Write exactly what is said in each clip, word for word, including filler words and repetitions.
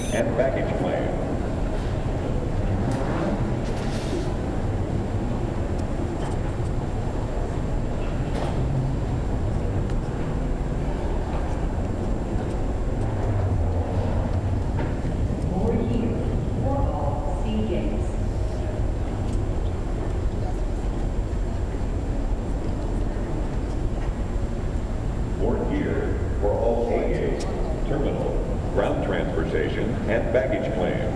and baggage claim. Board here for all A gates, terminal, ground transportation, and baggage claim.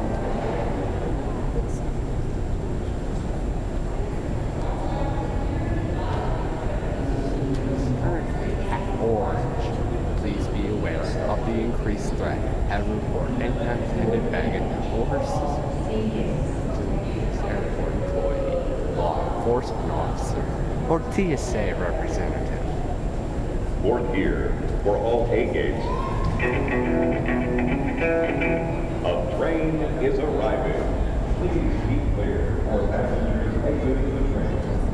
Orange. Please be aware of the increased threat and report any unattended baggage or airport employee, law enforcement officer, or T S A representative. Board here for all A gates. A train is arriving. Please keep clear for passengers exiting the train.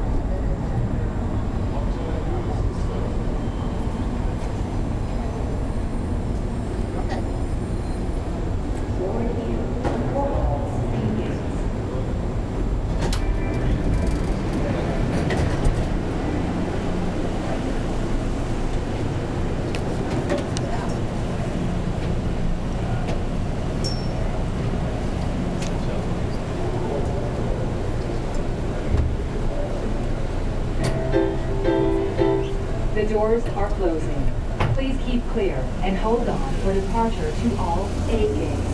The doors are closing. Please keep clear and hold on for departure to all A gates.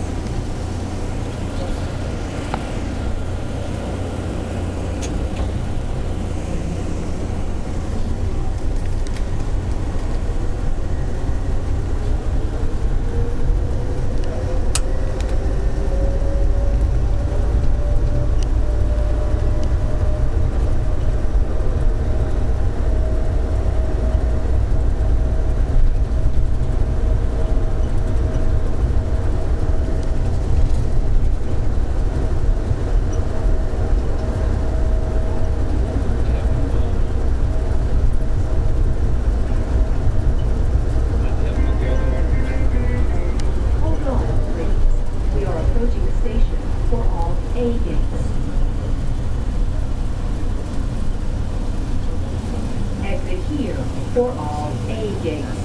Exit here for all A gates.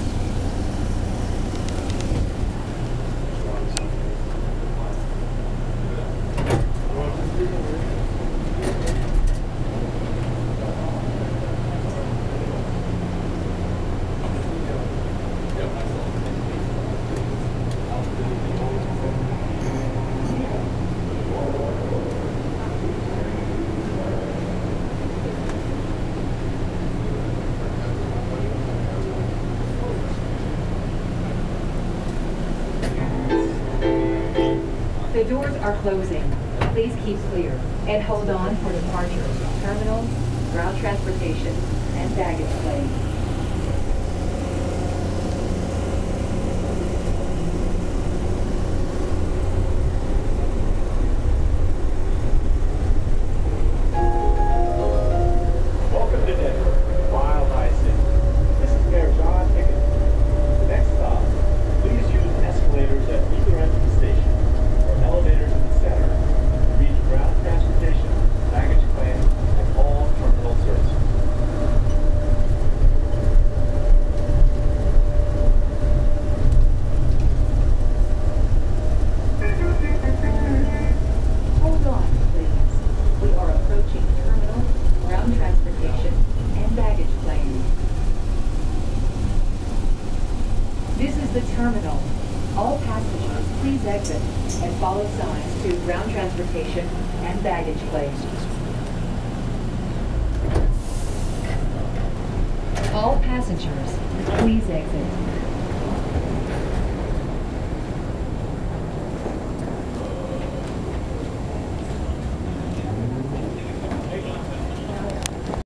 The doors are closing. Please keep clear and hold on for departure. Terminal, ground transportation, and baggage claim. Welcome to Denver, Mile High City. This is Mayor John Higgins. The next stop, please use escalators at either end of the station, or elevators in the center, to reach ground transportation, baggage claim, and all terminal services. Hold on, please. We are approaching terminal, ground transportation, and baggage claim. This is the terminal. All passengers, please exit and follow signs to ground transportation and baggage claim. All passengers, please exit.